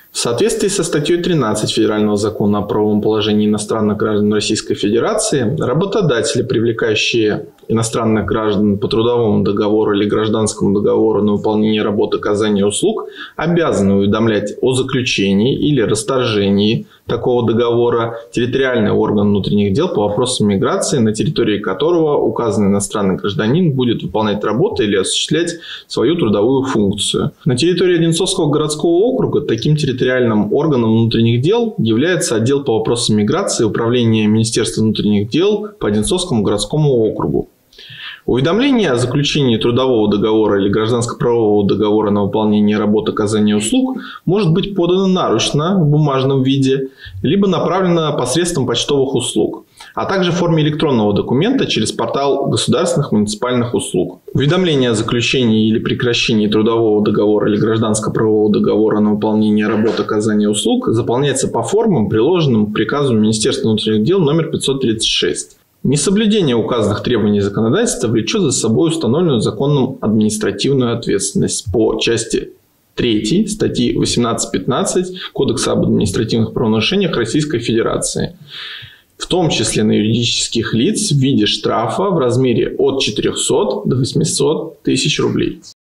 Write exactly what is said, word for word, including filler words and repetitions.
В соответствии со статьей тринадцать Федерального закона о правовом положении иностранных граждан Российской Федерации, работодатели, привлекающие иностранных граждан по трудовому договору или гражданскому договору на выполнение работы, оказания услуг, обязаны уведомлять о заключении или расторжении такого договора территориальный орган внутренних дел по вопросам миграции, на территории которого указанный иностранный гражданин будет выполнять работу или осуществлять свою трудовую функцию. На территории Одинцовского городского округа таким территориальным органом внутренних дел является отдел по вопросам миграции Управления Министерства внутренних дел по Одинцовскому городскому округу. Уведомление о заключении трудового договора или гражданско-правового договора на выполнение работы, оказания услуг может быть подано нарочно в бумажном виде, либо направлено посредством почтовых услуг, а также в форме электронного документа через портал государственных муниципальных услуг. Уведомление о заключении или прекращении трудового договора или гражданско-правового договора на выполнение работы, оказания услуг заполняется по формам, приложенным к приказу Министерства внутренних дел номер пятьсот тридцать шесть. Несоблюдение указанных требований законодательства влечет за собой установленную законом административную ответственность по части третьей статьи восемнадцать пятнадцать Кодекса об административных правонарушениях Российской Федерации, в том числе на юридических лиц в виде штрафа в размере от четырёхсот до восьмисот тысяч рублей.